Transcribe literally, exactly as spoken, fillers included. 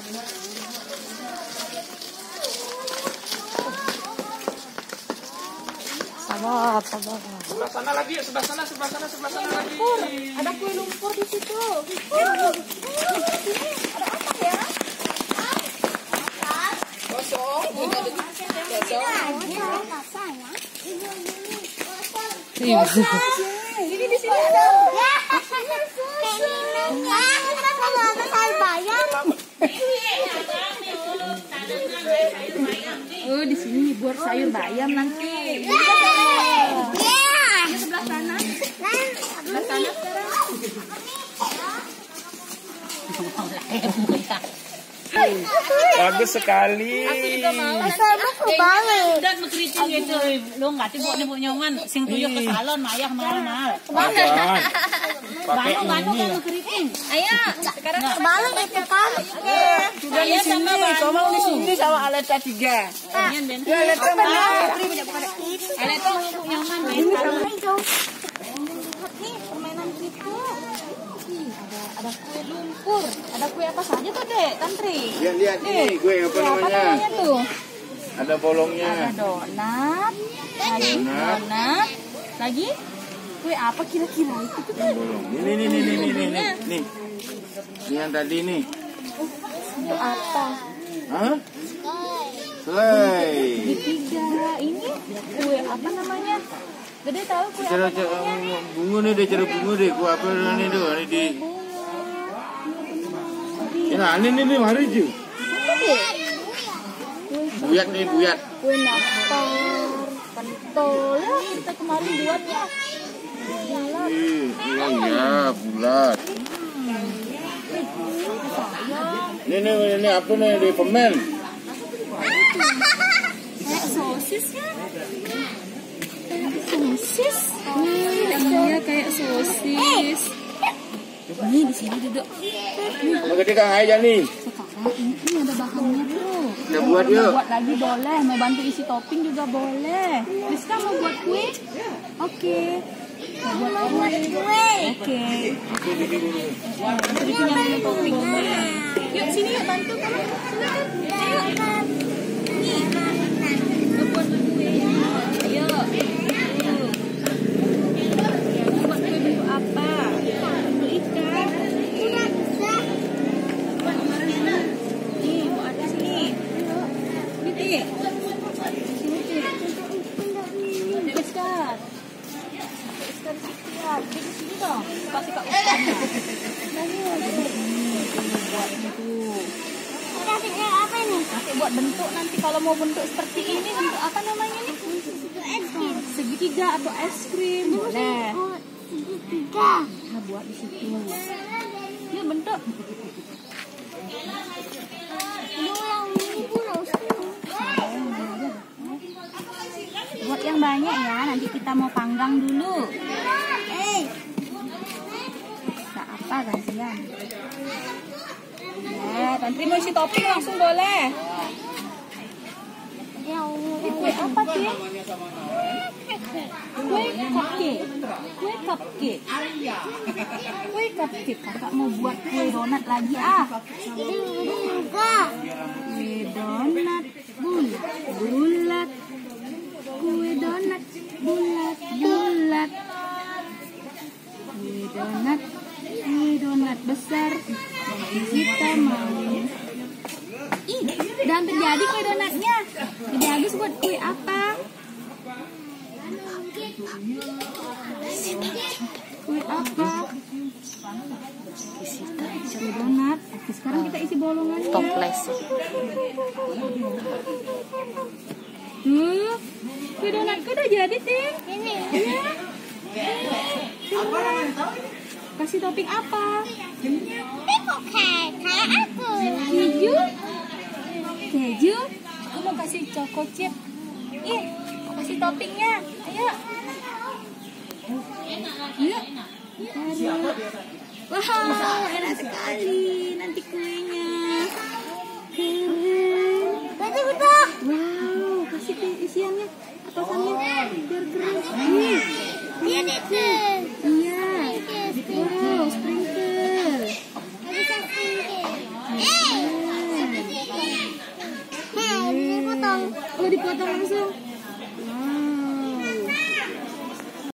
Sabar, sabar. Sebelah sana lagi, sebelah sana, sebelah sana, sebelah sana lagi. Ada kue lumpur di situ. Ada apa ya? Kosong. Ini di sini ada. Oh, di sini buat sayur bayam nanti. Ini sebelah sana. Sebelah sana sekarang. Bagus sekali. Aku juga mau. Udah mengkeriting gitu. Lo nggak tiba nih bu nyoman. Sing tuyuk ke salon, mayah mahal-mahal. Jangan. Pakai Banu ini. kan mengkeriting. Ayo, sekarang terbalik itu kan. Sudah di sini. Kamu di sini sama Aleta tiga. Ini ben. Aleta benar. Aleta bu nyoman main salon. Nih, permainan kita. Ada ada kue lumpur. Ada kue apa saja tuh, Dek? Tantri. Lihat, lihat ini gue apa Kue apa namanya? namanya tuh? Ada bolongnya. Ada donat. Ada donat. Lagi? Kue apa kira-kira itu tuh? Bolong. Ini, ini, ini, ini, ini, ini, nih. Ini yang tadi nih. Itu apa? Hah? Selai. Tiga. Ini kue apa namanya? Gede tahu kue Cara apa namanya? bunga nih deh, cara bunga deh. Gua apa nih tuh? Ini di. Nah, ini nih mari ju. Buyat nih, buyat. Kue nastar, pentol. Ya, kita kemarin buat ya. Bulat. Iya, iya, bulat. Ini nih, ini apa nih di permen? Kayak sosis ya? Kayak sosis. Iya, kayak sosis. Nih di sini duduk. Mau gede Kang aja nih. Sekarang ini, ini ada bahannya tuh. Kita buat yuk. Mau buat lagi boleh, mau bantu isi topping juga boleh. Rizka mau buat kue? Oke. Mau buat kue? Oke. Jadi punya punya topping. Yuk sini yuk bantu kamu. Silakan. Ayo. Nih. Mau buat kue. Ayo. Mau buat kue bentuk apa? Bentuk ikan. Nih, mau ada sini. Ini. Sini, Sini. Rizka. Rizka di sini dong. Kasih Kak Ustaz. Buat itu. Apa nih? Nanti buat bentuk nanti kalau mau bentuk seperti ini bentuk apa namanya nih? Es krim. Segitiga atau es krim boleh. Oh, tiga. Nah, buat di situ. Yuk bentuk. Pulau ini pulau Buat yang banyak ya. Nanti kita mau panggang dulu. Eh, Tak apa gantian. Ya, Tantri mau isi topping langsung boleh. ya Ini kue apa sih? Kue cupcake. Kue cupcake. Kue cupcake. Kakak mau buat kue donat lagi ah. ini juga. Kue donat bulat bulat. Kue donat bulat bulat. Kue donat, kue donat besar. Kita mau. Ih, udah hampir jadi kue donatnya. Jadi habis buat kue apa? Kue apa? Kue donat. Oke, sekarang kita isi bolongannya. Toples. Tuh, kue donatku udah jadi, Ting. Ini. Iya. Coba. Kasih topping apa? Tengok kayak kayak aku. Keju? Keju? Aku mau kasih choco chip. Ih, kasih toppingnya. Ayo. Yuk. Taruh. Wow, enak sekali nanti kuenya. Keren. Betul betul. Wow, kasih ke isiannya. Atasannya biar keren. Nih. Lihat itu. Iya. Wow, sprinkle. Bisa sini. Eh. Tuh dipotong langsung.